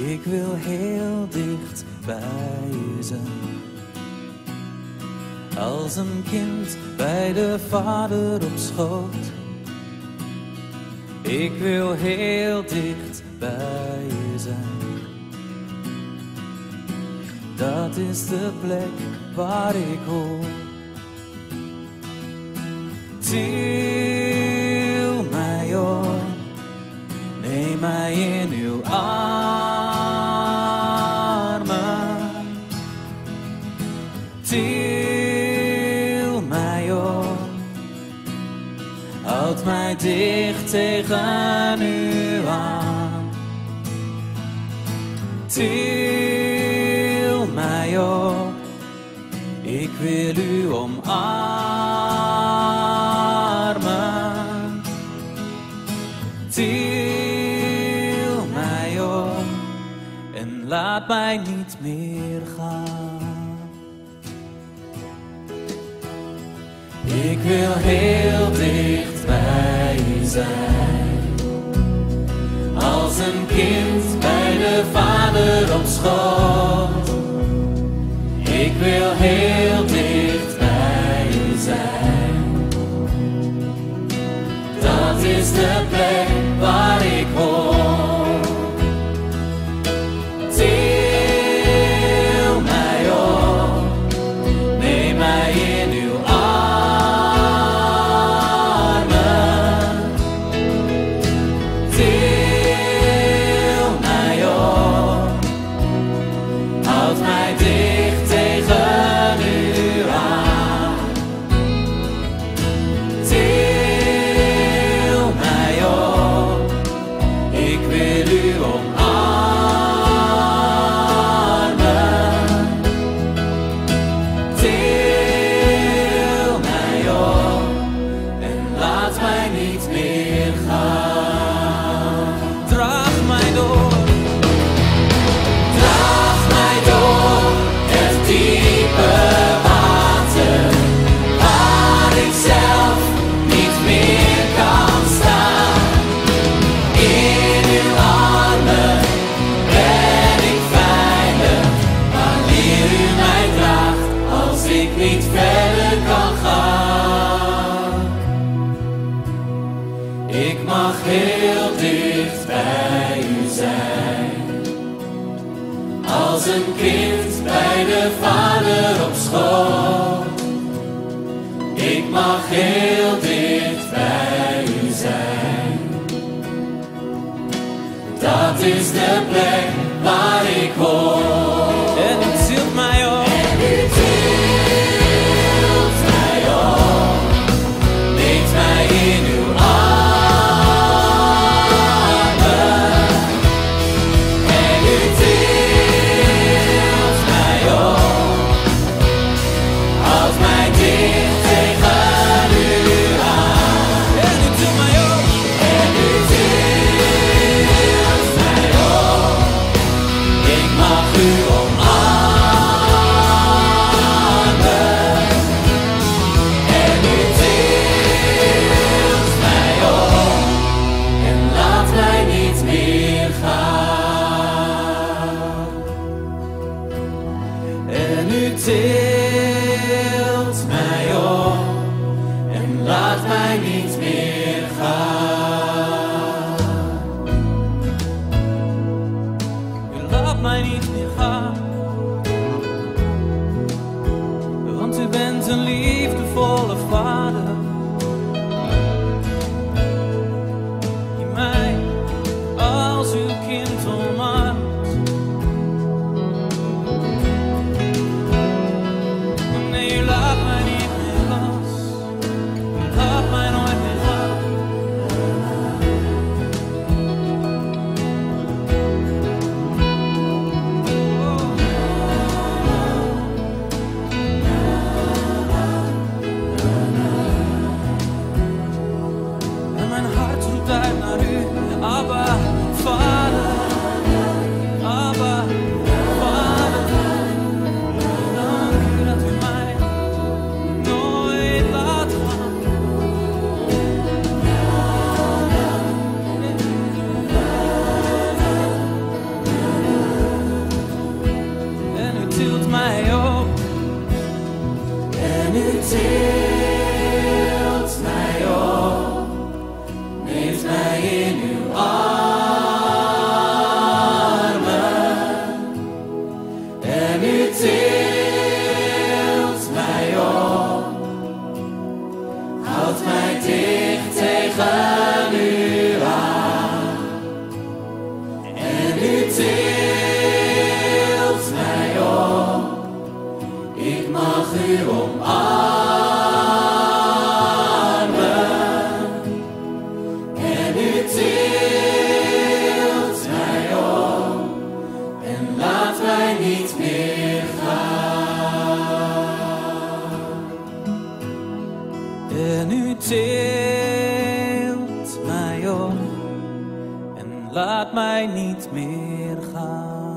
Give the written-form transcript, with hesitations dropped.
Ik wil heel dicht bij u zijn. Als een kind bij de vader op schoot. Ik wil heel dicht bij u zijn. Dat is de plek waar ik hoor. Til mij op, neem mij in uw armen. Til mij op, houd mij dicht tegen u aan. Til mij op, ik wil u omarmen. Til mij op en laat mij niet meer gaan. Ik wil heel dicht bij u zijn. Als een kind bij de vader op schoot. Ik wil heel dicht bij u zijn. Dat is de plek waar ik hoor. Til mij op, neem mij in uw armen. Til mij op, houd mij dicht tegen u aan. Til mij op, ik wil u omarmen. Til mij op en laat mij niet meer gaan. Draag mij door. Draag mij door het diepe water, waar ik zelf niet meer kan staan. In uw armen ben ik veilig, wanneer u mij draagt, als ik niet verder kan gaan. Ik mag heel dicht bij u zijn. Als een kind bij de vader op schoot. Ik mag heel dicht bij u zijn. Dat is de plek waar ik hoor. En u tilt mij op. En u tilt mij op. Neemt mij in uw armen. En u tilt mij op. Houd mij dicht tegen u aan. En u tilt mij op. En u tilt mij op. Ik mag u omarmen. En u tilt mij op. En laat mij niet meer gaan. En u tilt mij op en laat mij niet meer gaan. U laat mij niet meer gaan, want u bent een liefdevolle vader. Die mij als uw kind omarmt. Nee, u laat mij niet meer los. U laat mij nooit meer tilt mij op, neemt mij in uw armen. En u tilt mij op, houdt mij dicht tegen u aan. En u tilt mij op, ik mag u omarmen. En u tilt mij op en laat mij niet meer gaan. En u tilt mij op en laat mij niet meer gaan.